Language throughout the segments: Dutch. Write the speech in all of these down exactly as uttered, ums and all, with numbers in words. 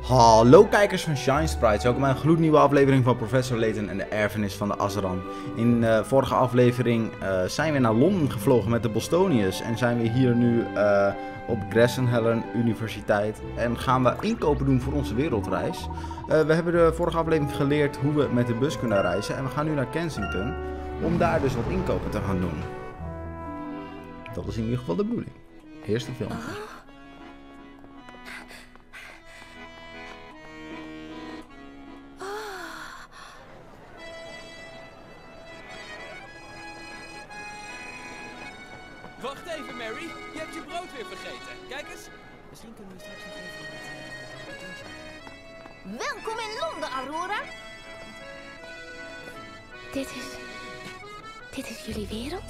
Hallo kijkers van Shine Sprites, welkom bij een gloednieuwe aflevering van Professor Layton en de erfenis van de Azeran. In de vorige aflevering uh, zijn we naar Londen gevlogen met de Bostoniërs en zijn we hier nu uh, op Gresham Universiteit en gaan we inkopen doen voor onze wereldreis. Uh, we hebben de vorige aflevering geleerd hoe we met de bus kunnen reizen en we gaan nu naar Kensington om daar dus wat inkopen te gaan doen. Dat is in ieder geval de bedoeling. Eerste film. Wacht even, Mary. Je hebt je brood weer vergeten. Kijk eens. Misschien kunnen we straks nog even wat eten. Welkom in Londen, Aurora. Dit is... Dit is jullie wereld?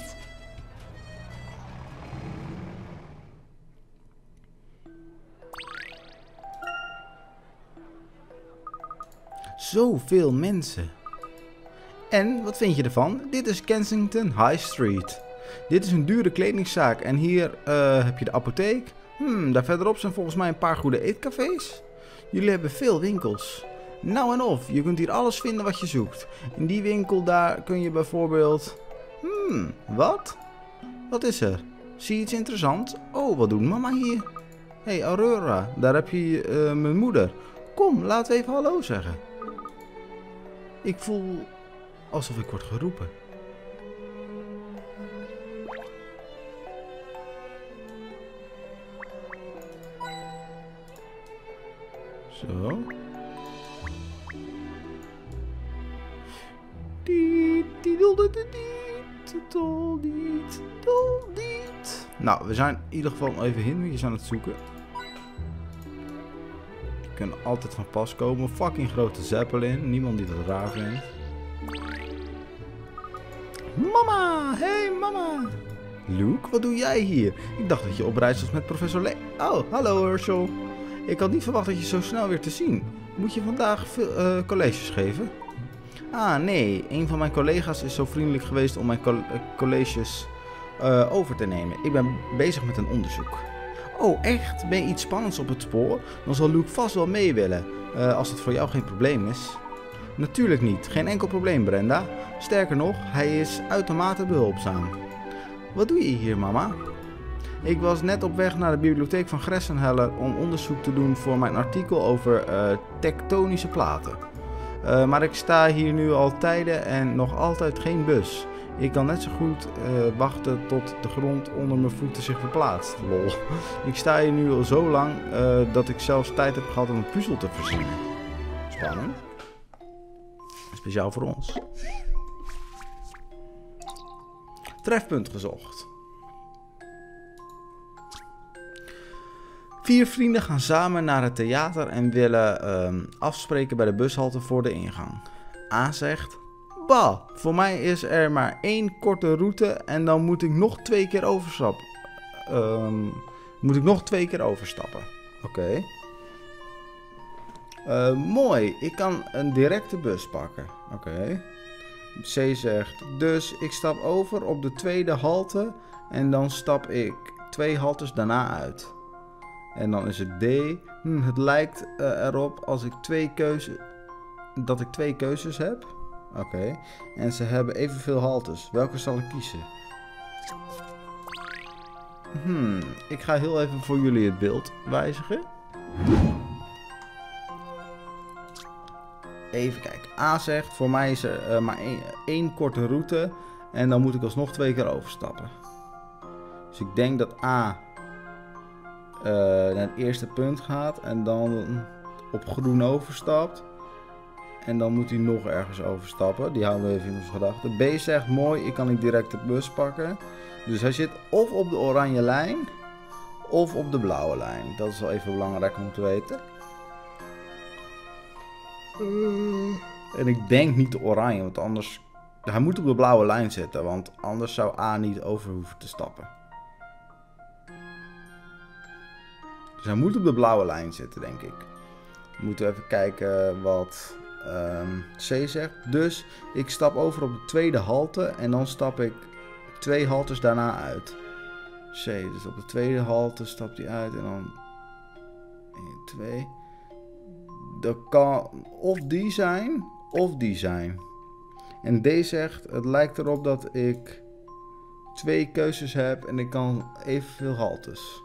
Zoveel mensen. En, wat vind je ervan? Dit is Kensington High Street. Dit is een dure kledingzaak en hier uh, heb je de apotheek. Hmm, daar verderop zijn volgens mij een paar goede eetcafés. Jullie hebben veel winkels. Nou en of, je kunt hier alles vinden wat je zoekt. In die winkel daar kun je bijvoorbeeld... Hmm, wat? Wat is er? Zie je iets interessants? Oh, wat doet mama hier? Hé, hey, Aurora, daar heb je uh, mijn moeder. Kom, laten we even hallo zeggen. Ik voel alsof ik word geroepen. Zo. Nou, we zijn in ieder geval even hindertjes aan het zoeken. Die kunnen altijd van pas komen. Fucking grote Zeppelin. Niemand die dat raar vindt. Mama! Hey mama! Luke, wat doe jij hier? Ik dacht dat je op reis was met professor Le... Oh, hallo Herschel. Ik had niet verwacht dat je zo snel weer te zien. Moet je vandaag veel, uh, colleges geven? Ah, nee. Een van mijn collega's is zo vriendelijk geweest om mijn co colleges uh, over te nemen. Ik ben bezig met een onderzoek. Oh, echt? Ben je iets spannends op het spoor? Dan zal Luke vast wel mee willen, uh, als het voor jou geen probleem is. Natuurlijk niet. Geen enkel probleem, Brenda. Sterker nog, hij is uitermate behulpzaam. Wat doe je hier, mama? Ik was net op weg naar de bibliotheek van Gresham om onderzoek te doen voor mijn artikel over uh, tektonische platen. Uh, maar ik sta hier nu al tijden en nog altijd geen bus. Ik kan net zo goed uh, wachten tot de grond onder mijn voeten zich verplaatst. Lol. Ik sta hier nu al zo lang uh, dat ik zelfs tijd heb gehad om een puzzel te verzinnen. Spannend. Speciaal voor ons. Trefpunt gezocht. Vier vrienden gaan samen naar het theater en willen um, afspreken bij de bushalte voor de ingang. A zegt, bah, voor mij is er maar één korte route en dan moet ik nog twee keer overstappen. Um, moet ik nog twee keer overstappen. Oké. Okay. Uh, mooi, ik kan een directe bus pakken. Oké. Okay. C zegt, dus ik stap over op de tweede halte en dan stap ik twee haltes daarna uit. En dan is het D. Hm, het lijkt uh, erop als ik twee keuze, dat ik twee keuzes heb. Oké. Okay. En ze hebben evenveel haltes. Welke zal ik kiezen? Hmm, ik ga heel even voor jullie het beeld wijzigen. Even kijken. A zegt, voor mij is er uh, maar één, één korte route. En dan moet ik alsnog twee keer overstappen. Dus ik denk dat A... Uh, naar het eerste punt gaat en dan op groen overstapt. En dan moet hij nog ergens overstappen. Die houden we even in onze gedachten. B zegt mooi, ik kan ik direct de bus pakken. Dus hij zit of op de oranje lijn of op de blauwe lijn. Dat is wel even belangrijk om te weten. Uh, en ik denk niet de oranje, want anders... Hij moet op de blauwe lijn zitten, want anders zou A niet over hoeven te stappen. Dus hij moet op de blauwe lijn zitten, denk ik. We moeten even kijken wat um, C zegt. Dus ik stap over op de tweede halte en dan stap ik twee haltes daarna uit. C, dus op de tweede halte stapt hij uit en dan één, twee. dat kan of die zijn, of die zijn. En D zegt, het lijkt erop dat ik twee keuzes heb en ik kan evenveel haltes.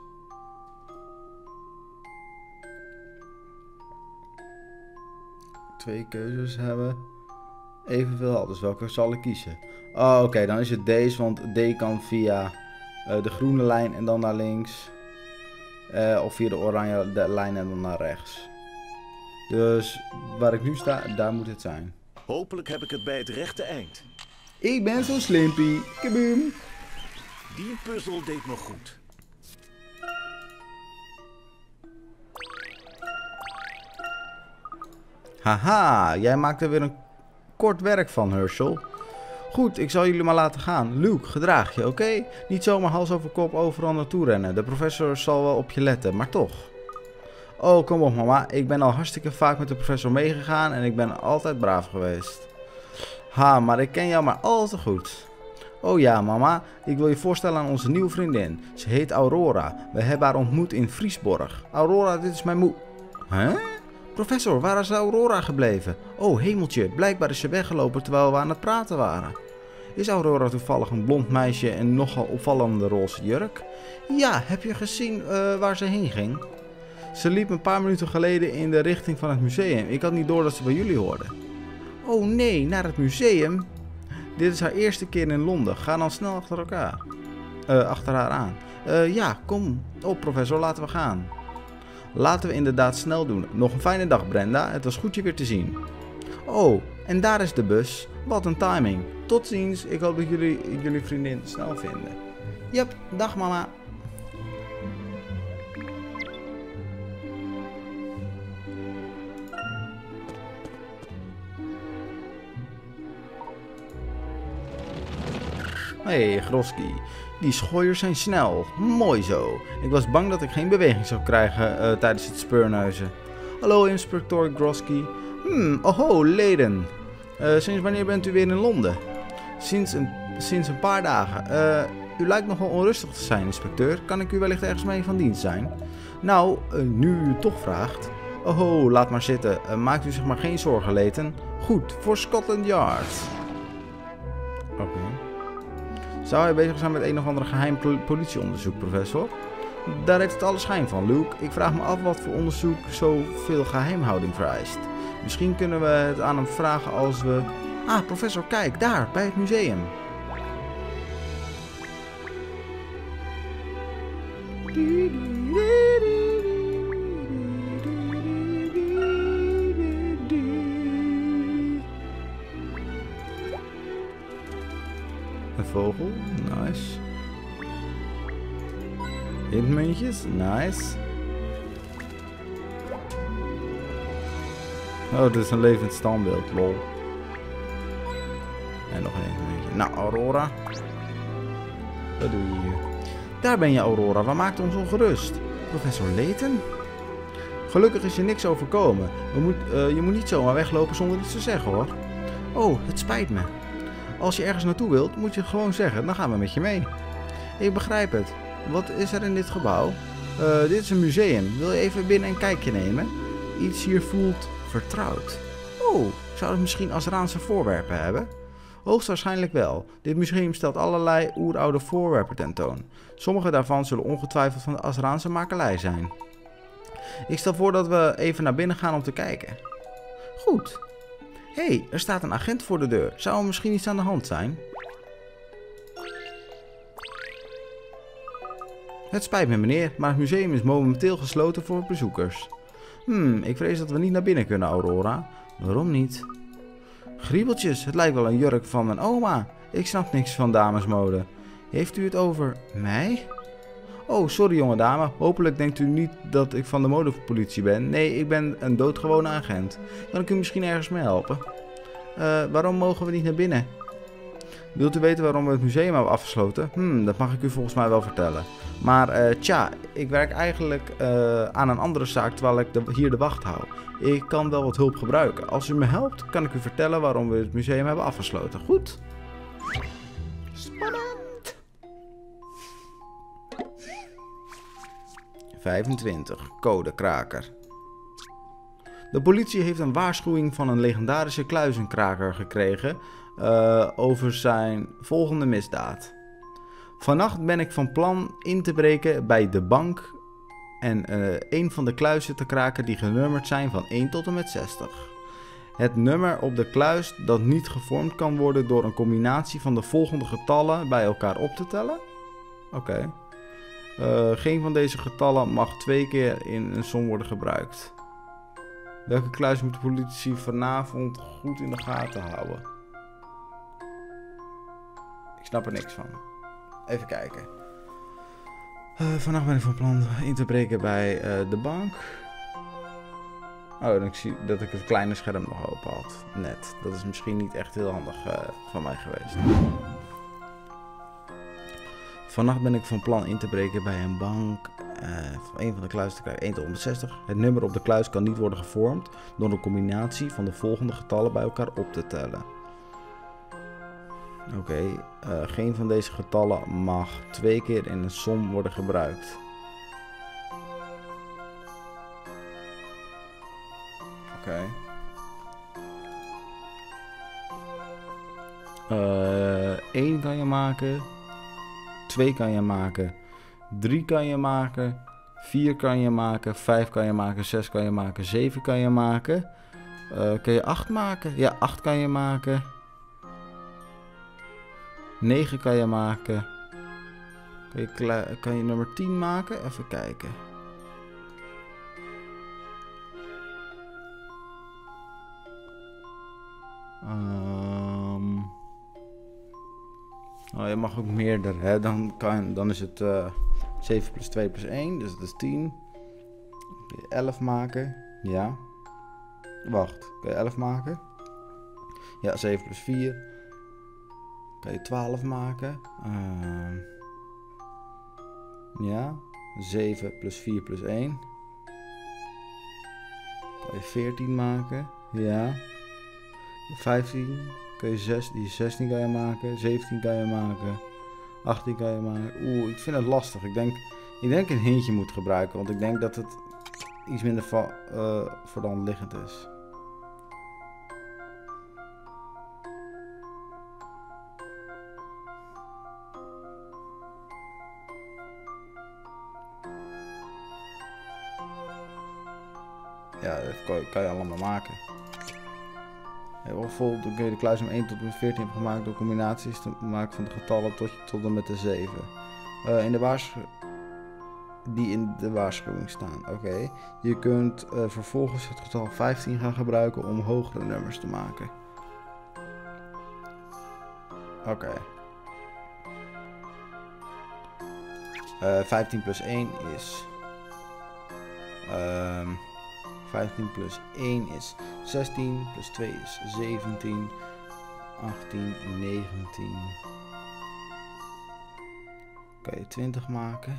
Twee keuzes hebben, evenveel haltes. Welke zal ik kiezen? Oh, oké, okay, dan is het deze, want D kan via uh, de groene lijn en dan naar links. Uh, of via de oranje de lijn en dan naar rechts. Dus waar ik nu sta, daar moet het zijn. Hopelijk heb ik het bij het rechte eind. Ik ben zo slimpie. Kaboom. Die puzzel deed me goed. Haha, jij maakt er weer een kort werk van, Herschel. Goed, ik zal jullie maar laten gaan. Luke, gedraag je, oké? Okay? Niet zomaar hals over kop overal naartoe rennen. De professor zal wel op je letten, maar toch. Oh, kom op mama. Ik ben al hartstikke vaak met de professor meegegaan en ik ben altijd braaf geweest. Ha, maar ik ken jou maar al te goed. Oh ja, mama. Ik wil je voorstellen aan onze nieuwe vriendin. Ze heet Aurora. We hebben haar ontmoet in Vriesborg. Aurora, dit is mijn moe... Huh? Professor, waar is Aurora gebleven? Oh, hemeltje. Blijkbaar is ze weggelopen terwijl we aan het praten waren. Is Aurora toevallig een blond meisje en een nogal opvallende roze jurk? Ja, heb je gezien uh, waar ze heen ging? Ze liep een paar minuten geleden in de richting van het museum. Ik had niet door dat ze bij jullie hoorde. Oh nee, naar het museum? Dit is haar eerste keer in Londen. Ga dan snel achter elkaar. Uh, achter haar aan. Uh, ja, kom op professor, laten we gaan. Laten we inderdaad snel doen. Nog een fijne dag Brenda, het was goed je weer te zien. Oh, en daar is de bus. Wat een timing. Tot ziens, ik hoop dat jullie jullie vriendin snel vinden. Yep, dag mama. Hé, hey, Grosky. Die schooiers zijn snel. Mooi zo. Ik was bang dat ik geen beweging zou krijgen uh, tijdens het speurneuzen. Hallo, inspecteur Grosky. Hmm, oho, leden. Uh, sinds wanneer bent u weer in Londen? Sinds een, sinds een paar dagen. Uh, u lijkt nogal onrustig te zijn, inspecteur. Kan ik u wellicht ergens mee van dienst zijn? Nou, uh, nu u het toch vraagt. Oho, laat maar zitten. Uh, maakt u zich maar geen zorgen, leden. Goed, voor Scotland Yard. Oké. Okay. Zou hij bezig zijn met een of ander geheim politieonderzoek, professor? Daar heeft het alle schijn van, Luke. Ik vraag me af wat voor onderzoek zoveel geheimhouding vereist. Misschien kunnen we het aan hem vragen als we... Ah, professor, kijk, daar, bij het museum. Een vogel, nice. Hintmuntjes, nice. Oh, dit is een levend standbeeld, lol. En nog een hintmuntje. Nou, Aurora. Wat doe je hier? Daar ben je, Aurora. Wat maakt ons ongerust? Professor Layton? Gelukkig is je niks overkomen. We moet, uh, je moet niet zomaar weglopen zonder iets te zeggen, hoor. Oh, het spijt me. Als je ergens naartoe wilt, moet je het gewoon zeggen. Dan gaan we met je mee. Ik begrijp het. Wat is er in dit gebouw? Uh, dit is een museum. Wil je even binnen een kijkje nemen? Iets hier voelt vertrouwd. Oh, zou het misschien Azraanse voorwerpen hebben? Hoogstwaarschijnlijk wel. Dit museum stelt allerlei oeroude voorwerpen tentoon. Sommige daarvan zullen ongetwijfeld van de Azraanse makelij zijn. Ik stel voor dat we even naar binnen gaan om te kijken. Goed. Hé, hey, er staat een agent voor de deur. Zou er misschien iets aan de hand zijn? Het spijt me meneer, maar het museum is momenteel gesloten voor bezoekers. Hmm, ik vrees dat we niet naar binnen kunnen, Aurora. Waarom niet? Griebeltjes, het lijkt wel een jurk van mijn oma. Ik snap niks van damesmode. Heeft u het over mij? Oh, sorry jonge dame. Hopelijk denkt u niet dat ik van de modepolitie ben. Nee, ik ben een doodgewone agent. Kan ik u misschien ergens mee helpen? Uh, waarom mogen we niet naar binnen? Wilt u weten waarom we het museum hebben afgesloten? Hmm, dat mag ik u volgens mij wel vertellen. Maar uh, tja, ik werk eigenlijk uh, aan een andere zaak terwijl ik de, hier de wacht hou. Ik kan wel wat hulp gebruiken. Als u me helpt, kan ik u vertellen waarom we het museum hebben afgesloten. Goed? Spannend! vijfentwintig, codekraker. De politie heeft een waarschuwing van een legendarische kluizenkraker gekregen uh, over zijn volgende misdaad. Vannacht ben ik van plan in te breken bij de bank en uh, een van de kluizen te kraken die genummerd zijn van één tot en met zestig. Het nummer op de kluis dat niet gevormd kan worden door een combinatie van de volgende getallen bij elkaar op te tellen. Oké. Okay. Uh, geen van deze getallen mag twee keer in een som worden gebruikt. Welke kluis moet de politie vanavond goed in de gaten houden? Ik snap er niks van. Even kijken. Uh, vannacht ben ik van plan in te breken bij uh, de bank. Oh, en ik zie dat ik het kleine scherm nog open had. Net. Dat is misschien niet echt heel handig uh, van mij geweest. Vannacht ben ik van plan in te breken bij een bank. Uh, van een van de kluizen te krijgen één tot honderdzestig. Het nummer op de kluis kan niet worden gevormd door een combinatie van de volgende getallen bij elkaar op te tellen. Oké, okay, uh, geen van deze getallen mag twee keer in een som worden gebruikt. Oké. Okay. Uh, één kan je maken. twee kan je maken. drie kan je maken. vier kan je maken. vijf kan je maken. zes kan je maken. zeven kan je maken. Uh, kan je acht maken? Ja, acht kan je maken. negen kan je maken. Kan je, kan je nummer tien maken? Even kijken. Um, oh, je mag ook meerdere. Hè? Dan, kan, dan is het uh, zeven plus twee plus één. Dus dat is tien. Kun je elf maken? Ja. Wacht. Kun je elf maken? Ja, zeven plus vier. Kan je twaalf maken? Uh, ja. zeven plus vier plus één. Kan je veertien maken? Ja. vijftien. Kan je zes, die zestien kan je maken. zeventien kan je maken. achttien kan je maken. Oeh, ik vind het lastig. Ik denk, ik denk een hintje moet gebruiken. Want ik denk dat het iets minder va- uh, voor de hand liggend is. Ja, dat kan je, kan je allemaal maken. Ja, bijvoorbeeld dan kun je de kluis om één tot en met veertien hebben gemaakt door combinaties te maken van de getallen tot, tot en met de zeven. Uh, in de waarschu- die in de waarschuwing staan. Oké. Okay. Je kunt uh, vervolgens het getal vijftien gaan gebruiken om hogere nummers te maken. Oké. Okay. Uh, vijftien plus één is... Um, vijftien plus één is zestien, plus twee is zeventien, achttien, negentien. Kan je twintig maken.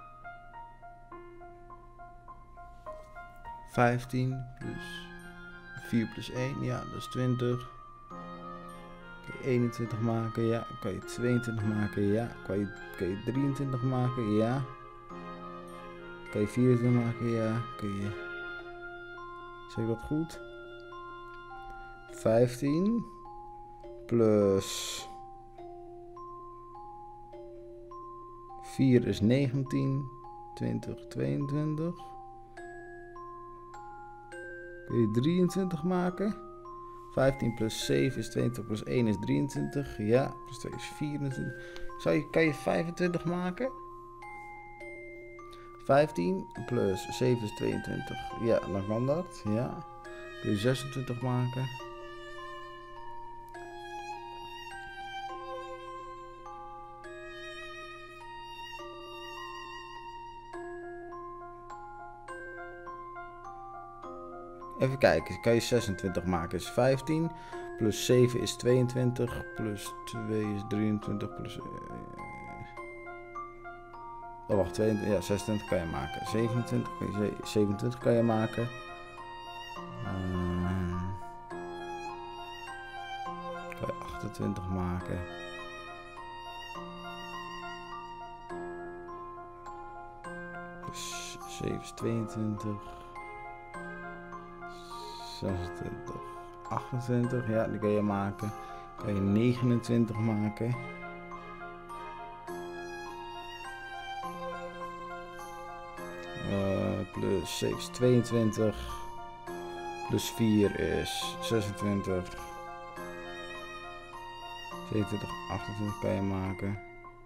vijftien plus vier plus één, ja, dat is twintig. Kan je eenentwintig maken, ja. Kan je tweeëntwintig maken, ja. Kan je, kan je drieëntwintig maken, ja. Kan je vierentwintig maken, ja. Kan je... Zeg ik dat goed? vijftien plus vier is negentien, twintig, tweeëntwintig. Kun je drieëntwintig maken? vijftien plus zeven is tweeëntwintig, plus één is drieëntwintig. Ja, plus twee is vierentwintig. Zou je, kan je vijfentwintig maken? vijftien plus zeven is tweeëntwintig. Ja, dan kan dat. Ja. Kun je zesentwintig maken. Even kijken, kan je zesentwintig maken is vijftien. Plus zeven is tweeëntwintig. Plus twee is drieëntwintig. Plus... Oh, wacht, tweeëntwintig, ja, zesentwintig kan je maken. zevenentwintig kan je, zevenentwintig kan je maken. Uh, kan je achtentwintig maken. Dus zeven is tweeëntwintig. zesentwintig, achtentwintig, ja, die kan je maken. Kan je negenentwintig maken. Uh, plus zeven is tweeëntwintig. Plus vier is zesentwintig. zevenentwintig, achtentwintig kan je maken.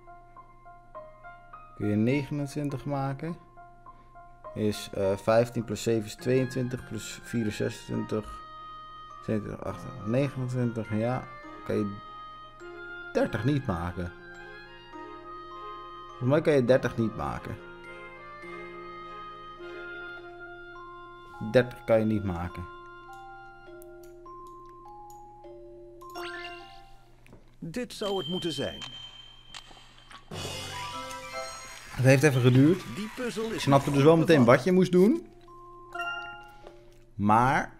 Kun je negenentwintig maken. Is uh, vijftien plus zeven is tweeëntwintig. Plus vier is zesentwintig. zevenentwintig, achtentwintig, negenentwintig. Ja, kan je dertig niet maken. Volgens mij kan je dertig niet maken. dertig kan je niet maken. Dit zou het moeten zijn. Het heeft even geduurd. Die puzzel is Ik snapte dus wel meteen wat je moest doen. Maar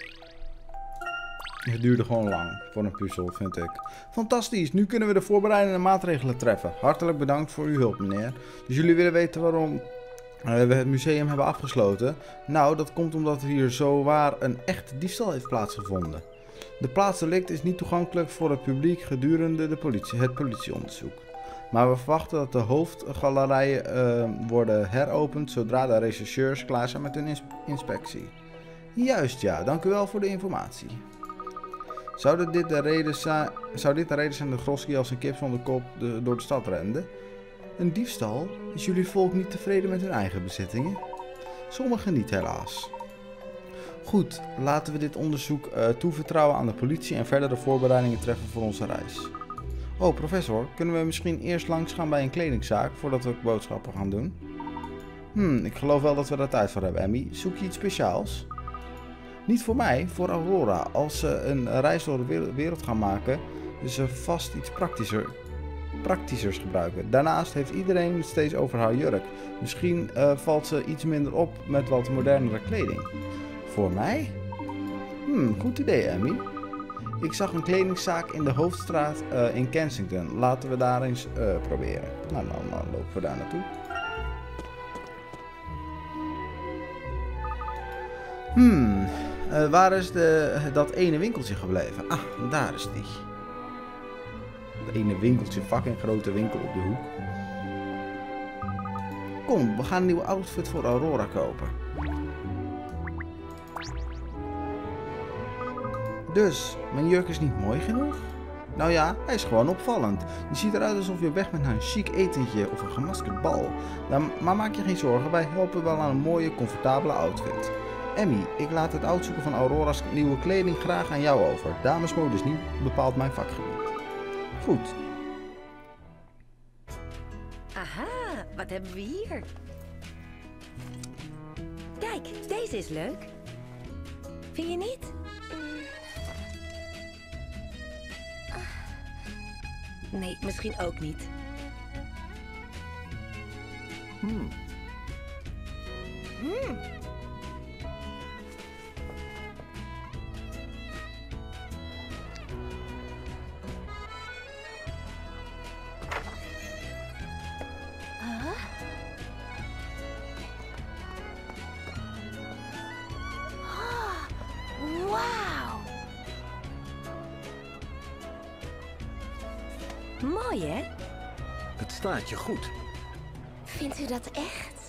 het duurde gewoon lang voor een puzzel, vind ik. Fantastisch, nu kunnen we de voorbereidende maatregelen treffen. Hartelijk bedankt voor uw hulp, meneer. Dus jullie willen weten waarom we het museum hebben afgesloten? Nou, dat komt omdat hier zowaar een echte diefstal heeft plaatsgevonden. De plaatsdelict is niet toegankelijk voor het publiek gedurende de politie, het politieonderzoek. Maar we verwachten dat de hoofdgalerijen uh, worden heropend zodra de rechercheurs klaar zijn met hun ins inspectie. Juist ja, dank u wel voor de informatie. Zou dit de reden zijn, zou dit de reden zijn dat Grosky als een kip zonder kop de, door de stad rende? Een diefstal? Is jullie volk niet tevreden met hun eigen bezittingen? Sommigen niet helaas. Goed, laten we dit onderzoek uh, toevertrouwen aan de politie en verder de voorbereidingen treffen voor onze reis. Oh, professor, kunnen we misschien eerst langs gaan bij een kledingzaak voordat we boodschappen gaan doen? Hmm, ik geloof wel dat we daar tijd voor hebben, Emmy. Zoek je iets speciaals? Niet voor mij, voor Aurora. Als ze een reis door de wereld gaan maken, is ze vast iets praktischer, praktischers gebruiken. Daarnaast heeft iedereen het steeds over haar jurk. Misschien uh, valt ze iets minder op met wat modernere kleding. Voor mij? Hmm, goed idee, Emmy. Ik zag een kledingzaak in de hoofdstraat uh, in Kensington. Laten we daar eens uh, proberen. Nou, dan, dan lopen we daar naartoe. Hmm, uh, waar is de, dat ene winkeltje gebleven? Ah, daar is die. Dat ene winkeltje, fucking grote winkel op de hoek. Kom, we gaan een nieuwe outfit voor Aurora kopen. Dus, mijn jurk is niet mooi genoeg? Nou ja, hij is gewoon opvallend. Je ziet eruit alsof je weg bent naar een chic etentje of een gemaskerd bal. Nou, maar maak je geen zorgen, wij helpen wel aan een mooie, comfortabele outfit. Emmy, ik laat het uitzoeken van Aurora's nieuwe kleding graag aan jou over. Damesmode is niet bepaald mijn vakgebied. Goed. Aha, wat hebben we hier? Kijk, deze is leuk. Vind je niet? Nee, misschien ook niet. Hmm. Hmm. Mooi, hè? Het staat je goed. Vindt u dat echt?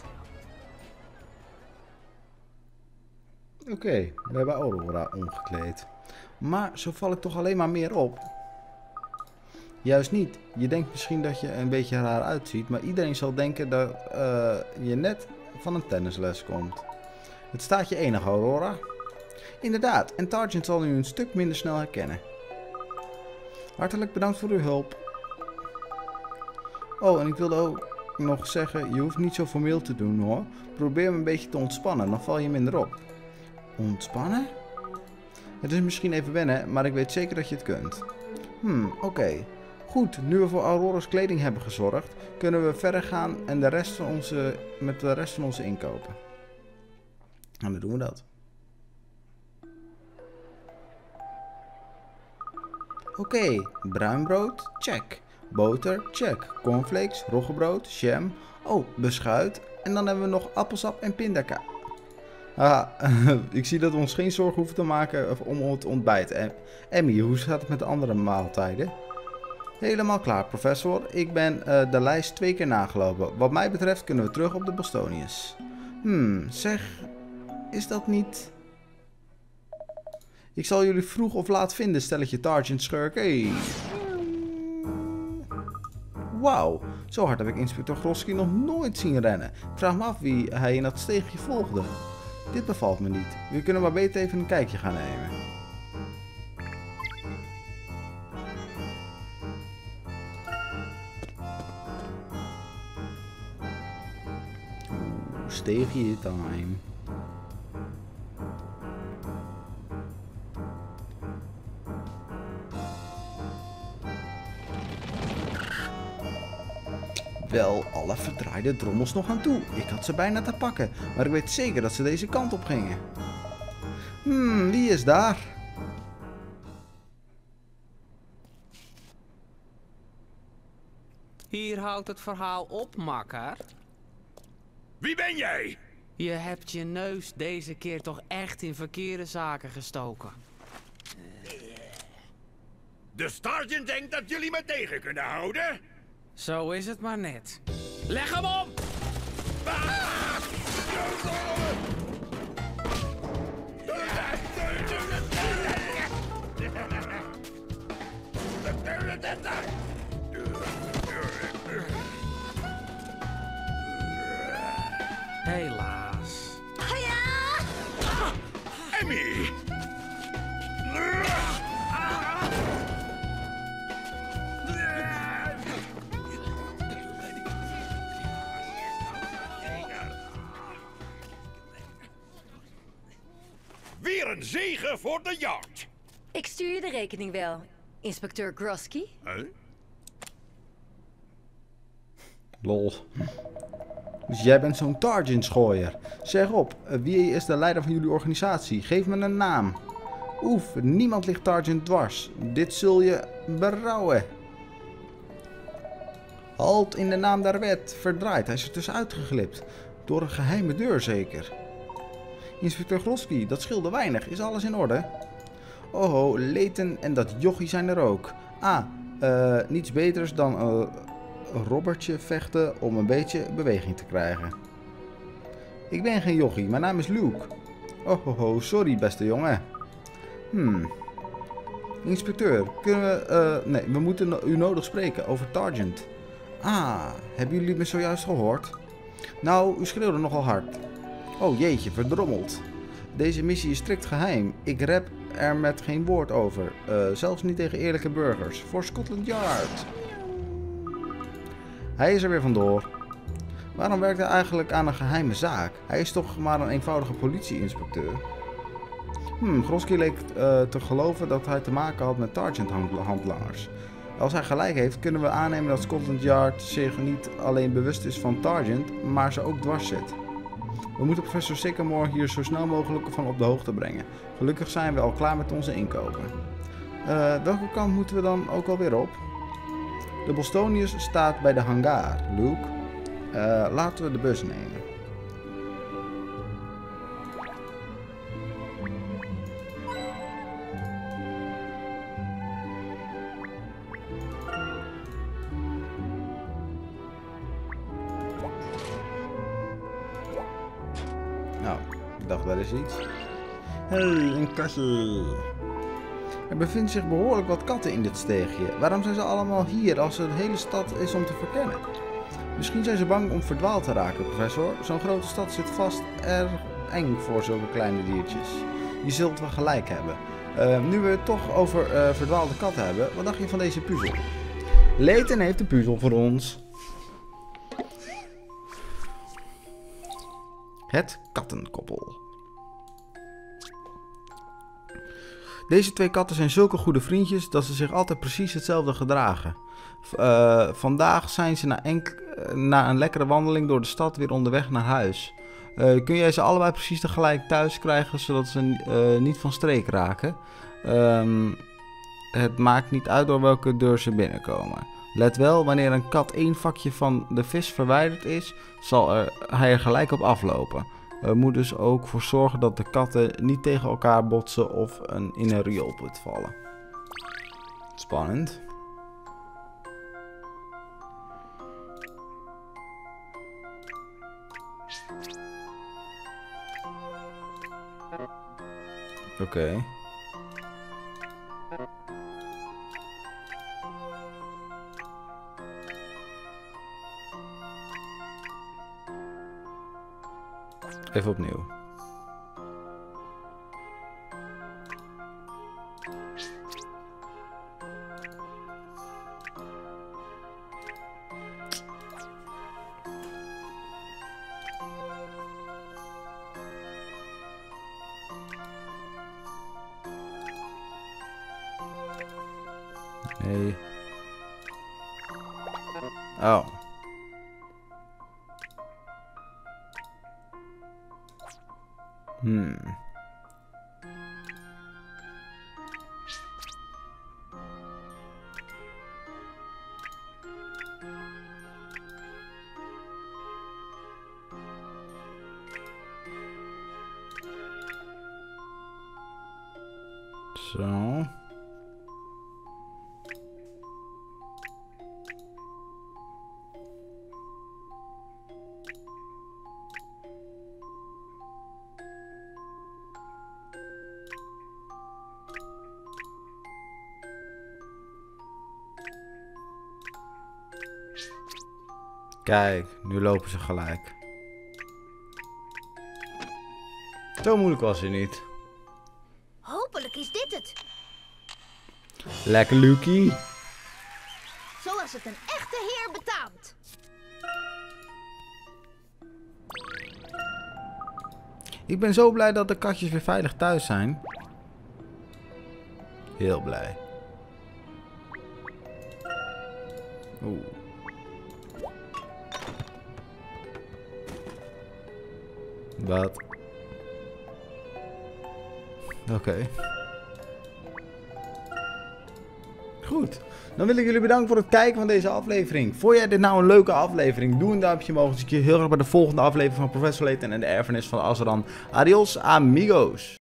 Oké, okay, we hebben Aurora omgekleed. Maar zo val ik toch alleen maar meer op. Juist niet. Je denkt misschien dat je een beetje raar uitziet, maar iedereen zal denken dat uh, je net van een tennisles komt. Het staat je enig, Aurora. Inderdaad, en Targent zal u een stuk minder snel herkennen. Hartelijk bedankt voor uw hulp. Oh, en ik wilde ook nog zeggen, je hoeft niet zo formeel te doen hoor. Probeer me een beetje te ontspannen, dan val je minder op. Ontspannen? Het is misschien even wennen, maar ik weet zeker dat je het kunt. Hmm, oké. Okay. Goed, nu we voor Aurora's kleding hebben gezorgd, kunnen we verder gaan en de rest van onze, met de rest van onze inkopen. En dan doen we dat. Oké, okay, bruin brood, check. Boter, check. Cornflakes, roggebrood, jam. Oh, beschuit. En dan hebben we nog appelsap en pindakaas. Ah, ik zie dat we ons geen zorgen hoeven te maken om het ontbijt. Em- Emmy, hoe staat het met de andere maaltijden? Helemaal klaar, professor. Ik ben uh, de lijst twee keer nagelopen. Wat mij betreft kunnen we terug op de Bostonians. Hmm, zeg, is dat niet... Ik zal jullie vroeg of laat vinden, stelletje Sergeant Schurk. Hey. Wauw, zo hard heb ik inspecteur Grosky nog nooit zien rennen. Ik vraag me af wie hij in dat steegje volgde. Dit bevalt me niet. We kunnen maar beter even een kijkje gaan nemen. Oeh, steegje time. Wel, alle verdraaide drommels nog aan toe. Ik had ze bijna te pakken, maar ik weet zeker dat ze deze kant op gingen. Hmm, wie is daar? Hier houdt het verhaal op, makker. Wie ben jij? Je hebt je neus deze keer toch echt in verkeerde zaken gestoken. De sergeant denkt dat jullie me tegen kunnen houden? Zo is het maar net. Leg hem om! Helaas. Emmy! Weer een zege voor de Yard. Ik stuur je de rekening wel, inspecteur Grosky. Huh? Lol. Dus jij bent zo'n Sergeant-schooier. Zeg op, wie is de leider van jullie organisatie? Geef me een naam. Oef, niemand ligt Sergeant dwars. Dit zul je berouwen. Halt in de naam der wet. Verdraaid, hij is er tussenuit geglipt. Door een geheime deur zeker. Inspecteur Grosky, dat scheelde weinig. Is alles in orde? Oh, Leighton en dat jochie zijn er ook. Ah, uh, niets beters dan uh, een robbertje vechten om een beetje beweging te krijgen. Ik ben geen jochie, mijn naam is Luke. Oh, oh, oh sorry beste jongen. Hmm. Inspecteur, kunnen we... Uh, nee, we moeten no u nodig spreken over Sergeant. Ah, hebben jullie me zojuist gehoord? Nou, u schreeuwde nogal hard. Oh jeetje, verdrommeld. Deze missie is strikt geheim. Ik rep er met geen woord over. Uh, zelfs niet tegen eerlijke burgers. Voor Scotland Yard. Hij is er weer vandoor. Waarom werkt hij eigenlijk aan een geheime zaak? Hij is toch maar een eenvoudige politie-inspecteur? Hmm, Grosky leek uh, te geloven dat hij te maken had met Sergeant-handlangers. Als hij gelijk heeft, kunnen we aannemen dat Scotland Yard zich niet alleen bewust is van Sergeant, maar ze ook dwars zit. We moeten professor Sycamore hier zo snel mogelijk van op de hoogte brengen. Gelukkig zijn we al klaar met onze inkopen. Uh, welke kant moeten we dan ook alweer op? De Bostonians staat bij de hangar, Luke. Uh, laten we de bus nemen. Nou, ik dacht wel eens iets. Hé, hey, een katje. Er bevindt zich behoorlijk wat katten in dit steegje. Waarom zijn ze allemaal hier als de hele stad is om te verkennen? Misschien zijn ze bang om verdwaald te raken, professor. Zo'n grote stad zit vast erg eng voor zulke kleine diertjes. Je zult wel gelijk hebben. Uh, nu we het toch over uh, verdwaalde katten hebben, wat dacht je van deze puzzel? Leighton heeft een puzzel voor ons. Het kattenkoppel. Deze twee katten zijn zulke goede vriendjes dat ze zich altijd precies hetzelfde gedragen. Uh, vandaag zijn ze na, na een lekkere wandeling door de stad weer onderweg naar huis. Uh, kun jij ze allebei precies tegelijk thuis krijgen zodat ze uh, niet van streek raken? Um, het maakt niet uit door welke deur ze binnenkomen. Let wel, wanneer een kat één vakje van de vis verwijderd is, zal er, hij er gelijk op aflopen. Er moet dus ook voor zorgen dat de katten niet tegen elkaar botsen of een, in een rioolput vallen. Spannend. Oké. Okay. Even opnieuw. Nee. Oh. Hmm. Zo. Kijk, nu lopen ze gelijk. Zo moeilijk was het niet. Hopelijk is dit het. Lekker Lucky. Zoals het een echte heer betaamt. Ik ben zo blij dat de katjes weer veilig thuis zijn. Heel blij. Oeh. Wat? Oké. Okay. Goed. Dan wil ik jullie bedanken voor het kijken van deze aflevering. Vond jij dit nou een leuke aflevering? Doe een duimpje omhoog. Dan zie ik je heel graag bij de volgende aflevering van Professor Layton en de erfenis van Azran. Adios, amigos.